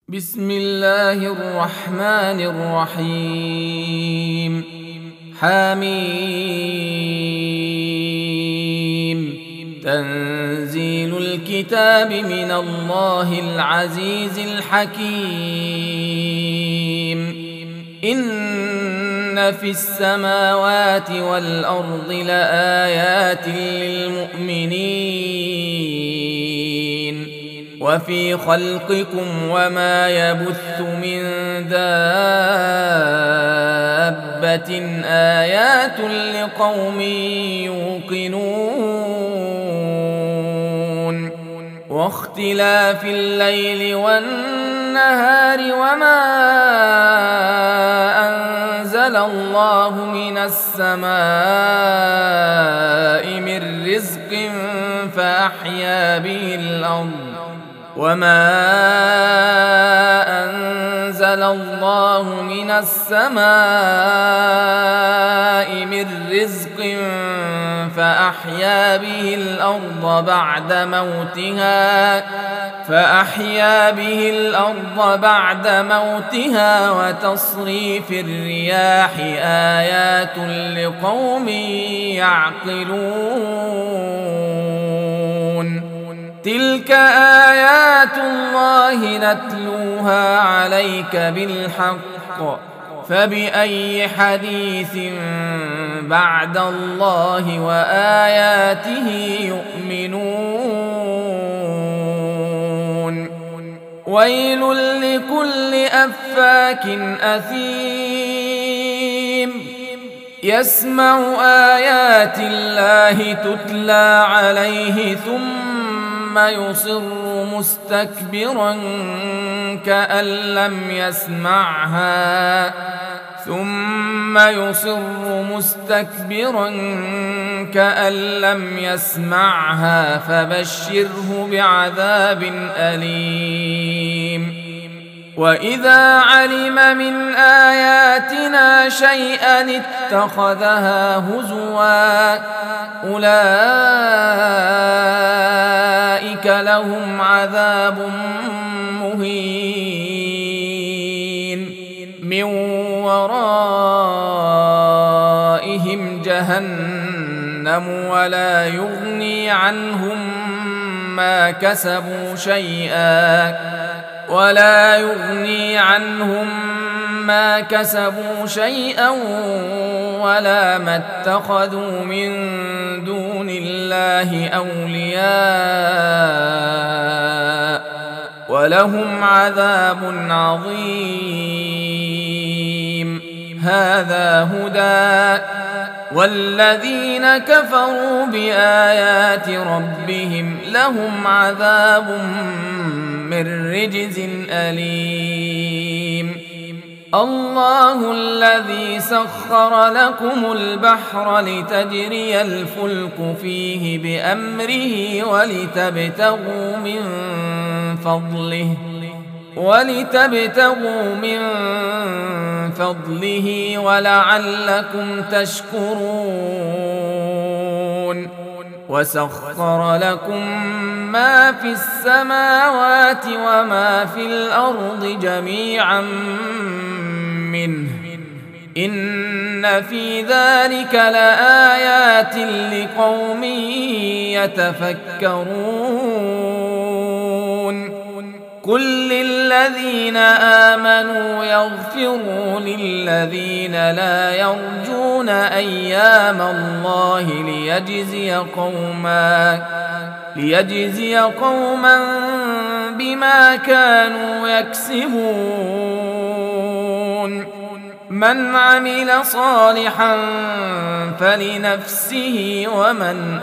بسم الله الرحمن الرحيم. حميم. تنزيل الكتاب من الله العزيز الحكيم. إن في السماوات والأرض لآيات للمؤمنين وفي خلقكم وما يبث من دابة آيات لقوم يوقنون واختلاف الليل والنهار وما أنزل الله من السماء من رزق فأحيا به الأرض وما أنزل الله من السماء من رزق فأحيا به الأرض بعد موتها وتصريف الرياح آيات لقوم يعقلون. تلك آيات الله نتلوها عليك بالحق فبأي حديث بعد الله وآياته يؤمنون. ويل لكل أفاك أثيم يسمع آيات الله تتلى عليه ثم يصر مستكبرا كأن لم يسمعها فبشره بعذاب أليم. وإذا علم من آياتنا شيئا اتخذها هزوا أولئك لهم عذاب مهين من ورائهم جهنم ولا يغني عنهم ما كسبوا شيئا ولا ما اتخذوا من دون الله أولياء ولهم عذاب عظيم. هذا هدى والذين كفروا بآيات ربهم لهم عذاب من رجز أليم. الله الذي سخر لكم البحر لتجري الفلك فيه بأمره ولتبتغوا من فضله ولعلكم تشكرون. وسخر لكم ما في السماوات وما في الأرض جميعا منه إن في ذلك لآيات لقوم يتفكرون. قل للذين آمنوا يغفروا للذين لا يرجون أيام الله ليجزي قوما بما كانوا يكسبون. من عمل صالحا فلنفسه ومن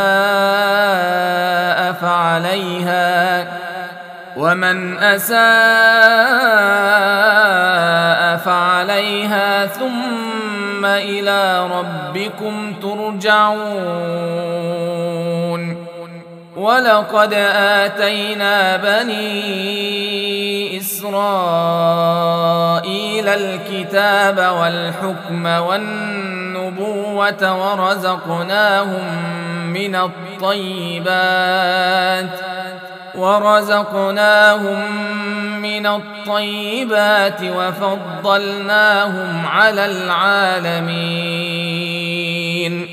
أساء فعليها ثم إلى ربكم ترجعون. ولقد آتينا بني إسرائيل الكتاب والحكم والنبوة ورزقناهم من الطيبات وفضلناهم على العالمين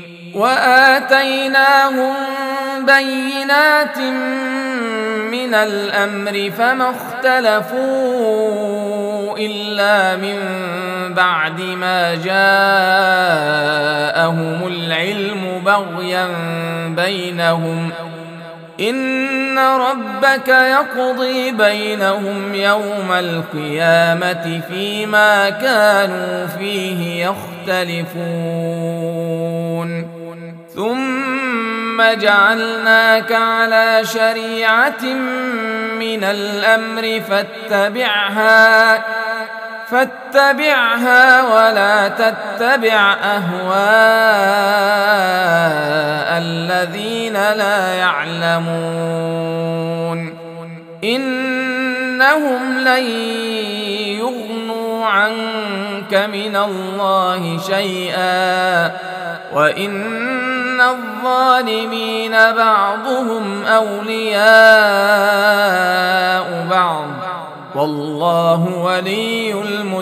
وآتيناهم بينات من الأمر فما اختلفوا إلا من بعد ما جاءهم العلم بغيا بينهم إن ربك يقضي بينهم يوم القيامة فيما كانوا فيه يختلفون ثم جعلناك على شريعة من الأمر فاتبعها ولا تتبع أهواء الذين لا يعلمون إنهم لن يغنوا عنك من الله شيئا وإن الظالمين بعضهم أولياء بعض والله ولي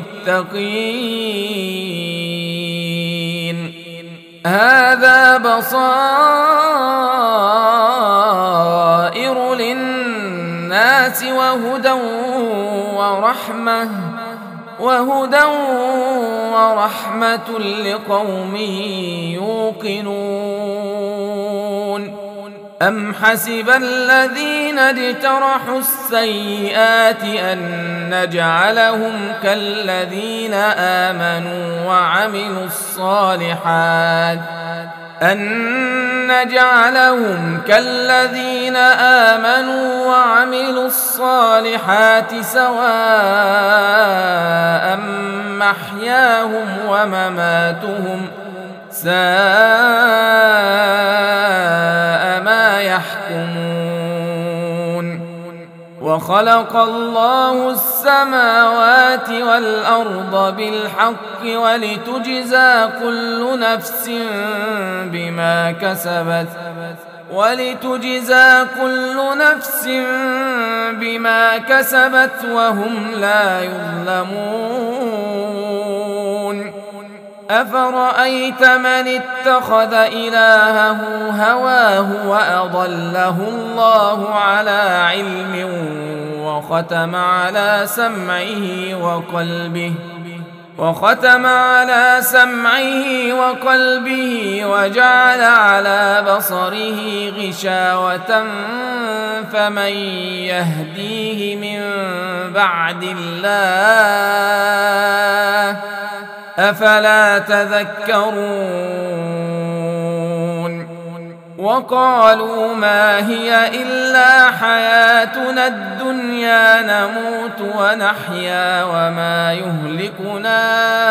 المتقين هذا بصائر للناس وهدى ورحمة لقوم يوقنون أم حسب الذين اجترحوا السيئات أن نجعلهم كالذين آمنوا وعملوا الصالحات سواء محياهم ومماتهم ساء ما يحكمون وخلق الله السماوات والأرض بالحق ولتجزى كل نفس بما كسبت وهم لا يظلمون أفرأيت من اتخذ إلهه هواه وأضله الله على علم وختم على سمعه وقلبه وجعل على بصره غشاوة فمن يهديه من بعد الله أفلا تذكرون وقالوا ما هي إلا حياتنا الدنيا نموت ونحيا وما يهلكنا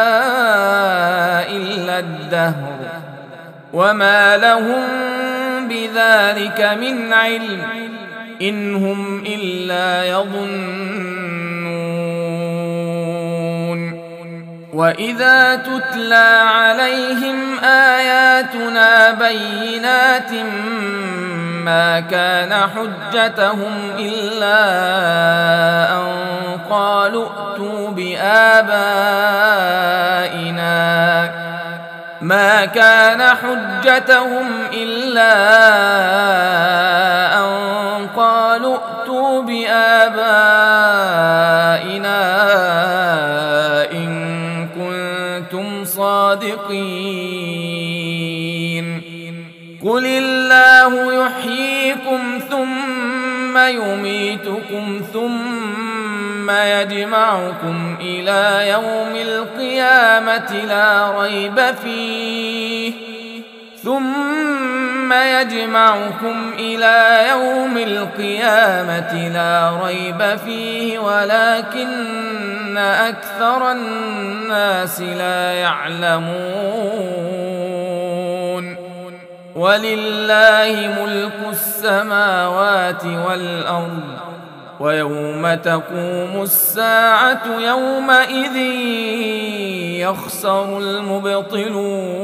إلا الدهر وما لهم بذلك من علم إن هم إلا يظنون وإذا تتلى عليهم آياتنا بينات ما كان حجتهم إلا أن قالوا ائتوا بآبائنا إن كنتم صادقين قل الله يحييكم ثم يميتكم ثم يجمعكم إلى يوم القيامة لا ريب فيه ولكن أكثر الناس لا يعلمون ولله ملك السماوات والأرض ويوم تقوم الساعة يومئذ يخسر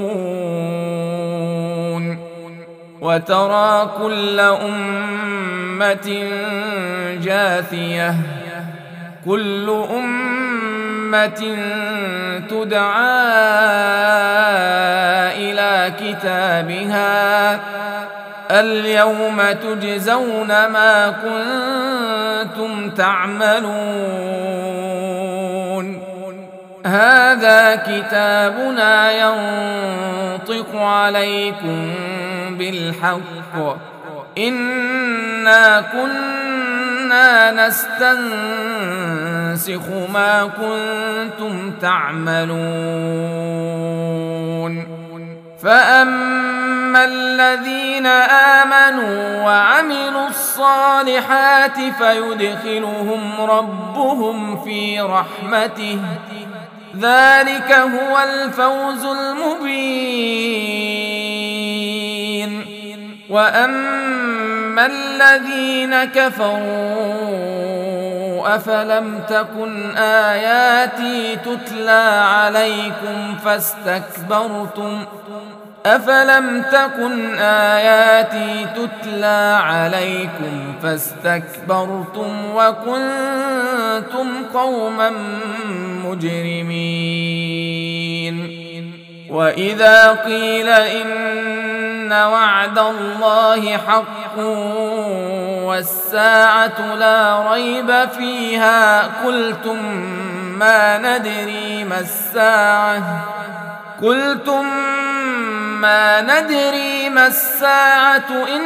المبطلون وترى كل أمة أمة جاثية كل أمة تدعى إلى كتابها اليوم تجزون ما كنتم تعملون هذا كتابنا ينطق عليكم بالحق إنا كنا نستنسخ ما كنتم تعملون فأما الذين آمنوا وعملوا الصالحات فيدخلهم ربهم في رحمته ذلك هو الفوز المبين وأما الذين كفروا أفلم تكن آياتي تتلى عليكم فاستكبرتم وكنتم قوما مجرمين وإذا قيل إن وعد الله حق والساعة لا ريب فيها قلتم ما ندري ما الساعة إن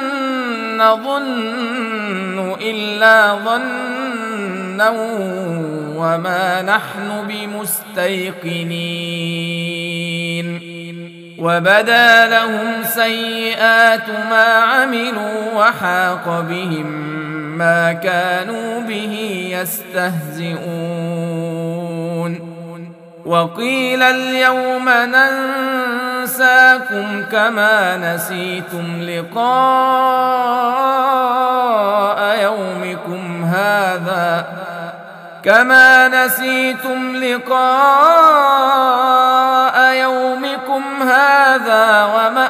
نظن إلا ظنا وما نحن بمستيقنين وبدا لهم سيئات ما عملوا وحاق بهم ما كانوا به يستهزئون وقيل اليوم ننساكم كما نسيتم لقاء يومكم هذا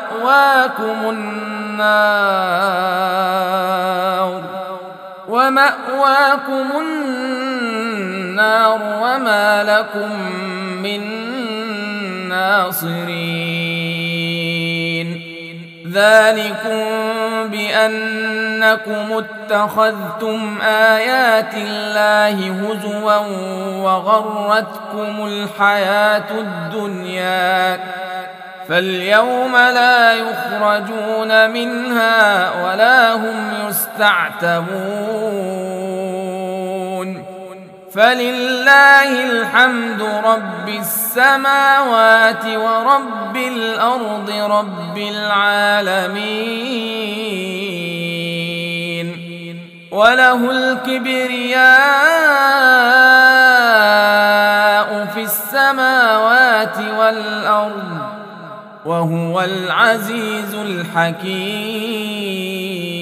ومأواكم النار وما لكم من ناصرين ذلكم بأنكم اتخذتم آيات الله هزوا وغرتكم الحياة الدنيا فاليوم لا يخرجون منها ولا هم يستعتبون فلله الحمد رب السماوات ورب الأرض رب العالمين وله الكبرياء في السماوات والأرض وهو العزيز الحكيم